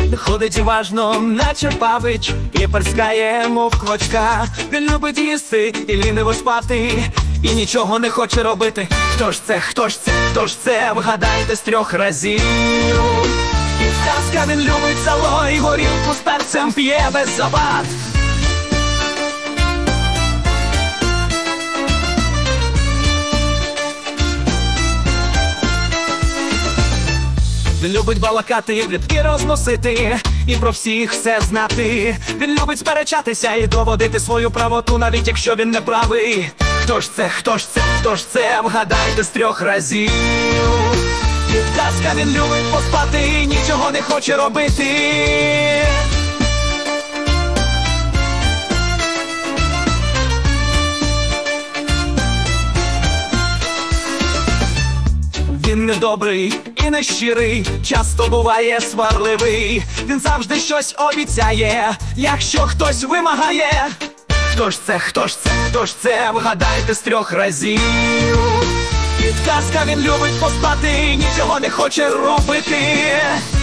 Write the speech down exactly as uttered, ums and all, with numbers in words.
Ходить важно, наче павич, і перскає, мов квочка. Він любить їсти і ліниво спати, і нічого не хоче робити. Хто ж це, хто ж це, хто ж це, вгадайте з трьох разів. Підказка: він любить сало і горілку з перцем п'є без забат. Він любить балакати, плітки розносити і про всіх все знати. Він любить сперечатися і доводити свою правоту, навіть якщо він не правий. Хто ж це, хто ж це, хто ж це, вгадайте з трьох разів. Підказка: він любить поспати і нічого не хоче робити. Він недобрий і нещирий, часто буває сварливий. Він завжди щось обіцяє, якщо хтось вимагає. Хто ж це, хто ж це, хто ж це, вгадайте з трьох разів. Підказка: він любить поспати і нічого не хоче робити.